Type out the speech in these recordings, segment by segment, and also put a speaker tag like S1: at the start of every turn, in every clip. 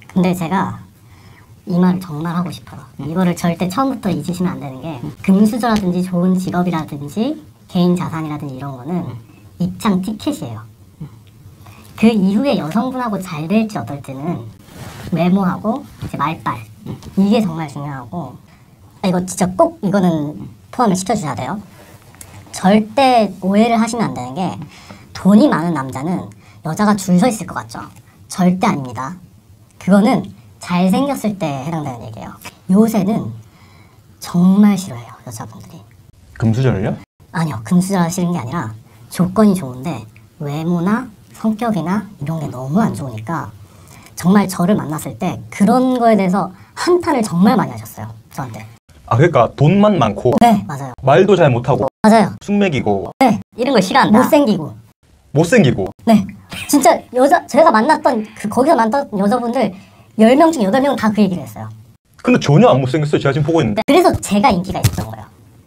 S1: 근데 제가 이 말을 정말 하고 싶어요. 이거를 절대 처음부터 잊으시면 안 되는 게 금수저라든지 좋은 직업이라든지 개인 자산이라든지 이런 거는 입장 티켓이에요. 그 이후에 여성분하고 잘 될지 어떨지는 외모하고 이제 말빨 이게 정말 중요하고 이거 진짜 꼭 이거는 포함을 시켜주셔야 돼요. 절대 오해를 하시면 안 되는 게 돈이 많은 남자는 여자가 줄 서 있을 것 같죠? 절대 아닙니다. 그거는 잘생겼을 때 해당되는 얘기예요. 요새는 정말 싫어해요, 여자분들이.
S2: 금수저를요?
S1: 아니요, 금수저가 싫은 게 아니라 조건이 좋은데 외모나 성격이나 이런 게 너무 안 좋으니까 정말 저를 만났을 때 그런 거에 대해서 한탄을 정말 많이 하셨어요, 저한테.
S2: 아, 그러니까 돈만 많고
S1: 네, 맞아요.
S2: 말도 잘 못하고
S1: 맞아요.
S2: 숙맥이고
S1: 네,
S3: 이런 걸 싫어한다.
S2: 못생기고
S1: 네, 진짜 제가 만났던 거기서 만났던 여자분들 10명 중 8명은 다 그 얘기를 했어요.
S2: 근데 전혀 안 못생겼어요. 제가 지금 보고 있는데.
S1: 네, 그래서 제가 인기가 있었던 거예요.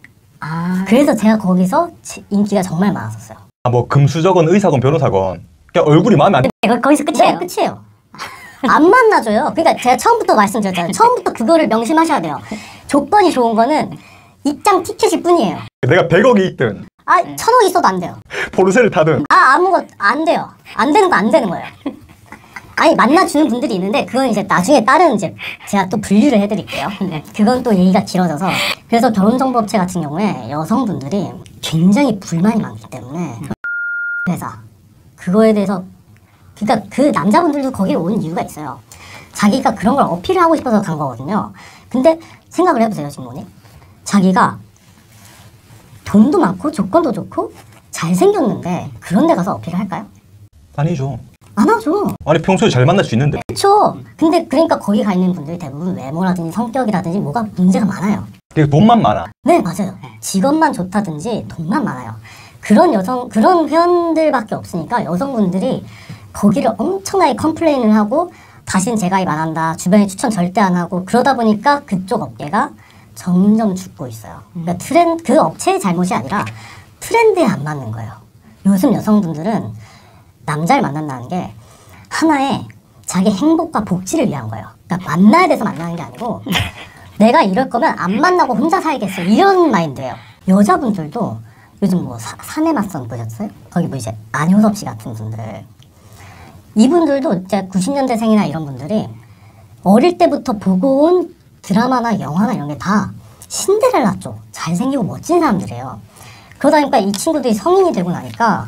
S1: 그래서 제가 거기서 인기가 정말 많았었어요.
S2: 아, 뭐 금수저건 의사건 변호사건 그냥 얼굴이 마음에 안 들어요.
S3: 거기서 끝이에요.
S1: 네, 끝이에요. 안 만나줘요. 그러니까 제가 처음부터 말씀드렸잖아요. 처음부터 그거를 명심하셔야 돼요. 조건이 좋은 거는 입장 티켓일 뿐이에요.
S2: 내가 100억이 있든
S1: 1000억 있어도 안 돼요.
S2: 포르쉐를 타든
S1: 아무것도 안 돼요. 안 되는 거 안 되는 거예요. 아니, 만나주는 분들이 있는데 그건 이제 나중에 다른 이제 제가 또 분류를 해드릴게요. 그건 또 얘기가 길어져서. 그래서 결혼정보업체 같은 경우에 여성분들이 굉장히 불만이 많기 때문에 회사 그거에 대해서 그러니까 그 남자분들도 거기에 온 이유가 있어요. 자기가 그런 걸 어필을 하고 싶어서 간 거거든요. 근데 생각을 해보세요, 친구님. 자기가 돈도 많고 조건도 좋고 잘생겼는데 그런 데 가서 어필을 할까요?
S2: 아니죠.
S1: 안 하죠.
S2: 아니 평소에 잘 만날 수 있는데.
S1: 그렇죠. 근데 그러니까 거기 가 있는 분들이 대부분 외모라든지 성격이라든지 뭐가 문제가 많아요.
S2: 되게 돈만 많아.
S1: 네, 맞아요. 직업만 좋다든지 돈만 많아요. 그런 회원들밖에 없으니까 여성분들이 거기를 엄청나게 컴플레인을 하고 다신 재가입 안 한다, 주변에 추천 절대 안 하고 그러다 보니까 그쪽 업계가 점점 죽고 있어요. 그러니까 그 업체의 잘못이 아니라 트렌드에 안 맞는 거예요. 요즘 여성분들은 남자를 만난다는 게 하나의 자기 행복과 복지를 위한 거예요. 그러니까 만나야 돼서 만나는 게 아니고 내가 이럴 거면 안 만나고 혼자 살겠어 이런 마인드예요. 여자분들도 요즘 뭐 사내 맞선 보셨어요? 거기 뭐 이제 안효섭 씨 같은 분들 이분들도 이제 90년대생이나 이런 분들이 어릴 때부터 보고 온 드라마나 영화나 이런 게 다 신데렐라 쪽 잘생기고 멋진 사람들이에요. 그러다 보니까 이 친구들이 성인이 되고 나니까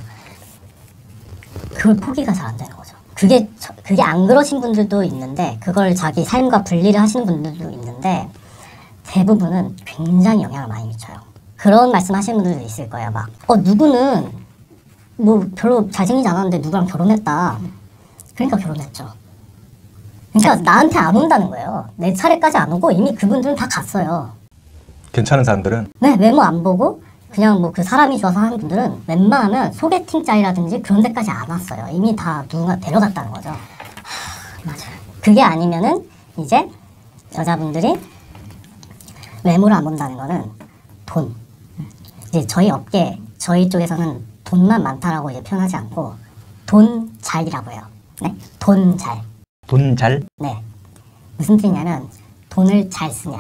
S1: 그걸 포기가 잘 안 되는 거죠. 그게 안 그러신 분들도 있는데 그걸 자기 삶과 분리를 하시는 분들도 있는데 대부분은 굉장히 영향을 많이 미쳐요. 그런 말씀 하시는 분들도 있을 거예요. 막 누구는 뭐 별로 잘생기지 않았는데 누구랑 결혼했다. 그러니까 결혼했죠. 그러니까 나한테 안 온다는 거예요. 내 차례까지 안 오고 이미 그분들은 다 갔어요.
S2: 괜찮은 사람들은?
S1: 네, 외모 안 보고 그냥 뭐 그 사람이 좋아서 하는 분들은 웬만하면 소개팅 짤이라든지 그런 데까지 안 왔어요. 이미 다 누군가 데려갔다는 거죠. 맞아요. 그게 아니면은 이제 여자분들이 외모를 안 본다는 거는 돈. 이제 저희 업계, 저희 쪽에서는 돈만 많다라고 이제 표현하지 않고 돈 잘이라고 해요. 네? 돈 잘.
S2: 돈 잘?
S1: 네. 무슨 뜻이냐면 돈을 잘 쓰냐.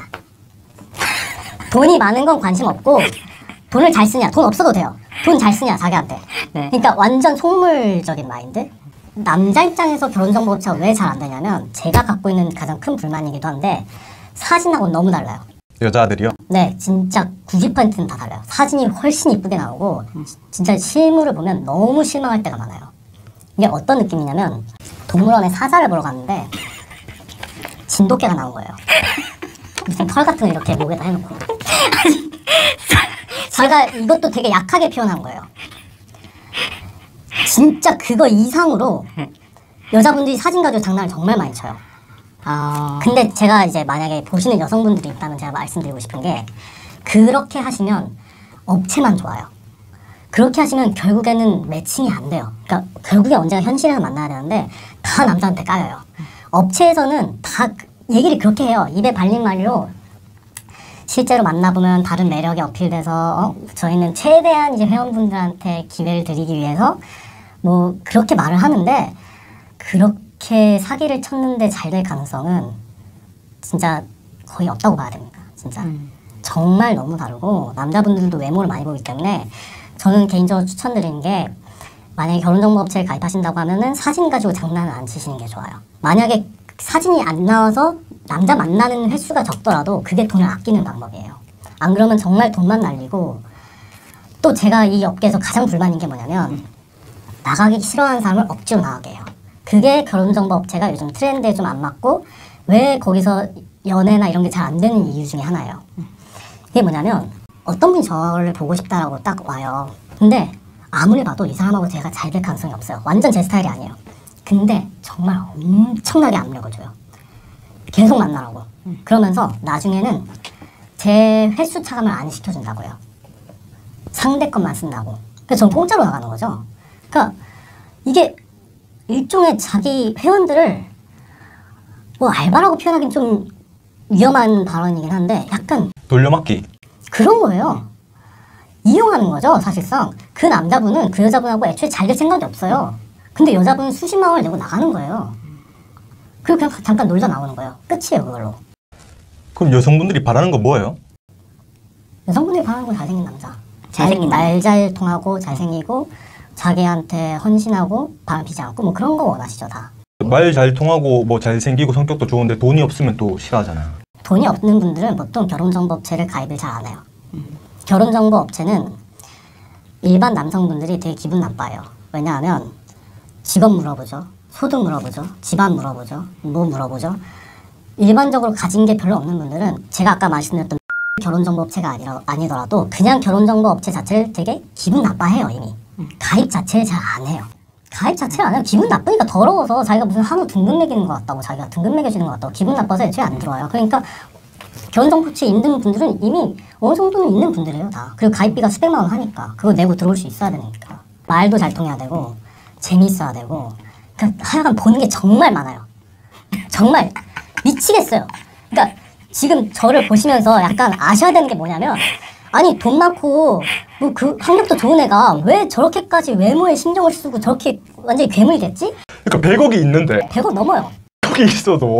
S1: 돈이 많은 건 관심 없고 돈을 잘 쓰냐. 돈 없어도 돼요. 돈 잘 쓰냐 자기한테. 네. 그러니까 완전 속물적인 마인드. 남자 입장에서 결혼정보업체가 왜 잘 안 되냐면 제가 갖고 있는 가장 큰 불만이기도 한데 사진하고는 너무 달라요.
S2: 여자들이요?
S1: 네, 진짜 90%는 다 달라요. 사진이 훨씬 이쁘게 나오고 진짜 실물을 보면 너무 실망할 때가 많아요. 이게 어떤 느낌이냐면 동물원에 사자를 보러 갔는데 진돗개가 나온 거예요. 무슨 털 같은 거 이렇게 목에다 해놓고 제가 이것도 되게 약하게 표현한 거예요. 진짜 그거 이상으로 여자분들이 사진 가지고 장난을 정말 많이 쳐요. 근데 제가 이제 만약에 보시는 여성분들이 있다면 제가 말씀드리고 싶은 게 그렇게 하시면 업체만 좋아요. 그렇게 하시면 결국에는 매칭이 안 돼요. 그러니까 결국에 언젠가 현실을 만나야 되는데 다 남자한테 까여요. 업체에서는 다 얘기를 그렇게 해요. 입에 발린 말로 실제로 만나보면 다른 매력이 어필돼서 저희는 최대한 이제 회원분들한테 기회를 드리기 위해서 뭐 그렇게 말을 하는데 그렇게 사기를 쳤는데 잘 될 가능성은 진짜 거의 없다고 봐야 됩니다. 진짜. 정말 너무 다르고 남자분들도 외모를 많이 보기 때문에 저는 개인적으로 추천드리는 게 만약에 결혼정보업체에 가입하신다고 하면은 사진 가지고 장난을 안 치시는 게 좋아요. 만약에 사진이 안 나와서 남자 만나는 횟수가 적더라도 그게 돈을 아끼는 방법이에요. 안 그러면 정말 돈만 날리고 또 제가 이 업계에서 가장 불만인 게 뭐냐면 나가기 싫어하는 사람을 억지로 나가게 해요. 그게 결혼정보업체가 요즘 트렌드에 좀 안 맞고 왜 거기서 연애나 이런 게 잘 안 되는 이유 중에 하나예요. 이게 뭐냐면 어떤 분이 저를 보고 싶다라고 딱 와요. 근데 아무리 봐도 이 사람하고 제가 잘 될 가능성이 없어요. 완전 제 스타일이 아니에요. 근데 정말 엄청나게 압력을 줘요. 계속 만나라고. 그러면서 나중에는 제 횟수 차감을 안 시켜준다고요. 상대 것만 쓴다고. 그래서 저는 공짜로 나가는 거죠. 그러니까 이게 일종의 자기 회원들을 뭐 알바라고 표현하기는 좀 위험한 발언이긴 한데 약간
S2: 돌려막기.
S1: 그런 거예요. 이용하는 거죠, 사실상. 그 남자분은 그 여자분하고 애초에 잘 될 생각이 없어요. 근데 여자분은 수십만 원을 내고 나가는 거예요. 그리고 그냥 잠깐 놀다 나오는 거예요. 끝이에요, 그걸로.
S2: 그럼 여성분들이 바라는 건 뭐예요?
S1: 여성분들이 바라는 건 잘생긴 남자. 잘생긴 말 잘 통하고 잘생기고 자기한테 헌신하고 바람 피지 않고 뭐 그런 거 원하시죠, 다.
S2: 말 잘 통하고 뭐 잘생기고 성격도 좋은데 돈이 없으면 또 싫어하잖아.
S1: 돈이 없는 분들은 보통 결혼정보업체를 가입을 잘 안 해요. 결혼정보업체는 일반 남성분들이 되게 기분 나빠요. 왜냐하면 직업 물어보죠. 소득 물어보죠. 집안 물어보죠. 뭐 물어보죠. 일반적으로 가진 게 별로 없는 분들은 제가 아까 말씀드렸던 결혼정보업체가 아니더라도 그냥 결혼정보업체 자체를 되게 기분 나빠해요, 이미. 가입 자체를 잘 안 해요. 가입 자체를 안 해요. 기분 나쁘니까 더러워서 자기가 무슨 한우 등급 매기는 것 같다고 자기가 등급 매겨주는 것 같다고 기분 나빠서 애초에 안 들어와요. 그러니까 결혼정보업체에 있는 분들은 이미 어느 정도는 있는 분들이에요, 다. 그리고 가입비가 수백만 원 하니까 그거 내고 들어올 수 있어야 되니까. 말도 잘 통해야 되고 재미있어야 되고 그러니까 하여간 보는 게 정말 많아요. 정말 미치겠어요. 그러니까 지금 저를 보시면서 약간 아셔야 되는 게 뭐냐면 아니 돈 많고 뭐 그 학력도 좋은 애가 왜 저렇게까지 외모에 신경을 쓰고 저렇게 완전히 괴물이 됐지?
S2: 그러니까 100억이 있는데
S1: 100억 넘어요.
S2: 거기 있어도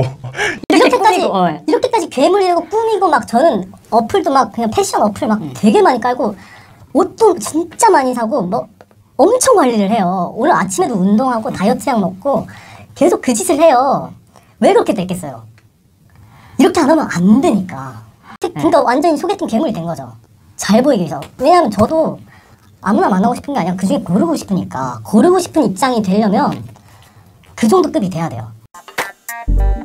S1: 이렇게까지 괴물이고 꾸미고 막 저는 어플도 막 그냥 패션 어플 막 되게 많이 깔고 옷도 진짜 많이 사고 뭐 엄청 관리를 해요. 오늘 아침에도 운동하고 다이어트약 먹고 계속 그 짓을 해요. 왜 그렇게 됐겠어요? 이렇게 안 하면 안 되니까. 그러니까 완전히 소개팅 괴물이 된 거죠. 잘 보이기 위해서. 왜냐하면 저도 아무나 만나고 싶은 게 아니라 그중에 고르고 싶으니까. 고르고 싶은 입장이 되려면 그 정도 급이 돼야 돼요.